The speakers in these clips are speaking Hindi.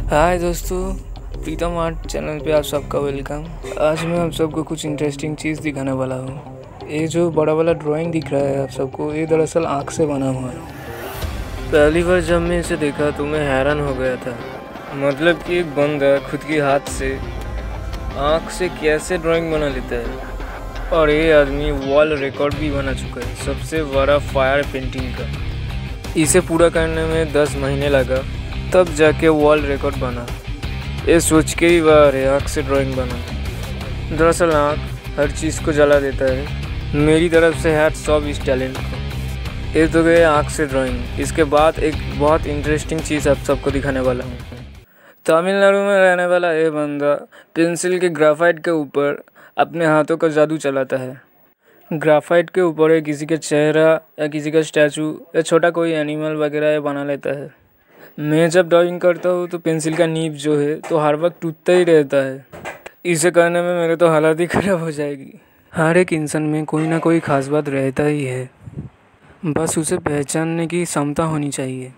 हाय दोस्तों, प्रीतम आर्ट चैनल पे आप सबका वेलकम। आज मैं आप सबको कुछ इंटरेस्टिंग चीज़ दिखाने वाला हूँ। ये जो बड़ा वाला ड्राइंग दिख रहा है आप सबको, ये दरअसल आँख से बना हुआ है। पहली बार जब मैं इसे देखा तो मैं हैरान हो गया था। मतलब कि एक बंदा खुद के हाथ से आँख से कैसे ड्राइंग बना लेता है। और ये आदमी वर्ल्ड रिकॉर्ड भी बना चुका है सबसे बड़ा फायर पेंटिंग का। इसे पूरा करने में 10 महीने लगा, तब जाके वर्ल्ड रिकॉर्ड बना। ये सोच के ही वाह रे, आँख से ड्राइंग बना। दरअसल आँख हर चीज़ को जला देता है। मेरी तरफ से हैट्स ऑफ इस टैलेंट को। ये तो गए आँख से ड्राइंग। इसके बाद एक बहुत इंटरेस्टिंग चीज़ आप सबको दिखाने वाला हूँ। तमिलनाडु में रहने वाला ये बंदा पेंसिल के ग्राफाइट के ऊपर अपने हाथों का जादू चलाता है। ग्राफाइट के ऊपर ये किसी का चेहरा या किसी का स्टैचू या छोटा कोई एनिमल वगैरह ये बना लेता है। मैं जब ड्राइंग करता हूँ तो पेंसिल का नीब जो है तो हर वक्त टूटता ही रहता है। इसे करने में मेरे तो हालत ही ख़राब हो जाएगी। हर एक इंसान में कोई ना कोई ख़ास बात रहता ही है, बस उसे पहचानने की क्षमता होनी चाहिए।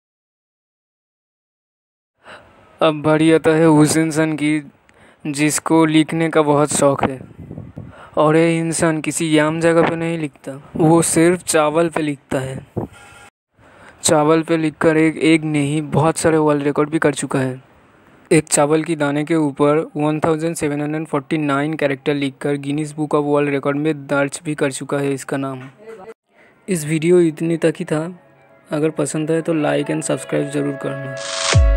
अब बारी आता है उस इंसान की जिसको लिखने का बहुत शौक़ है। और ये इंसान किसी आम जगह पे नहीं लिखता, वो सिर्फ चावल पे लिखता है। चावल पे लिखकर एक नहीं बहुत सारे वर्ल्ड रिकॉर्ड भी कर चुका है। एक चावल की दाने के ऊपर 1749 कैरेक्टर लिखकर Guinness book of world record में दर्ज भी कर चुका है इसका नाम। इस वीडियो इतनी तक ही था। अगर पसंद आए तो लाइक एंड सब्सक्राइब ज़रूर करना।